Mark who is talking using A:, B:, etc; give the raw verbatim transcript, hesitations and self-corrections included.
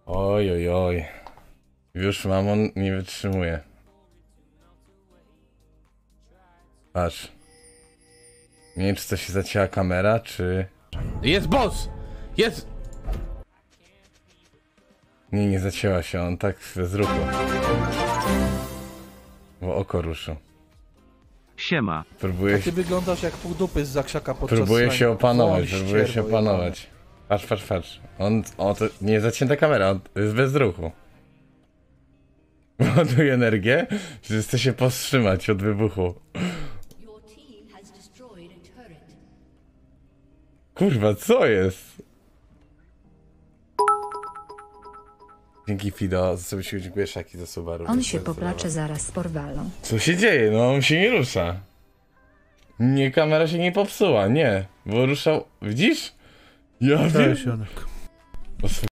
A: Oj, oj, oj. Już mamon nie wytrzymuje. Patrz. Nie wiem, czy to się zacięła kamera, czy...
B: Jest boss! Jest!
A: Nie, nie zacięła się, on tak z ruchu. Bo oko ruszył.
C: Siema.
A: Próbuje
D: A ty
A: się,
D: wyglądasz jak pół dupy z zakrzaka podczas
A: próbuje
D: srania.
A: się opanować,
D: Wąż
A: próbuje się
D: ścierwo
A: opanować. Patrz, patrz, patrz. On, o, to nie zacięta kamera, on jest bez ruchu. Ładuje energię, że chce się powstrzymać od wybuchu. Kurwa, co jest? Dzięki Fido, za sobie się dziękuję Szaki za Subaru.
E: On się poplacze zaraz z porwalą.
A: Co się dzieje? No on się nie rusza. Nie, kamera się nie popsuła, nie. Bo ruszał... Widzisz? Ja wiem.
D: Cześć, Janek.
A: O,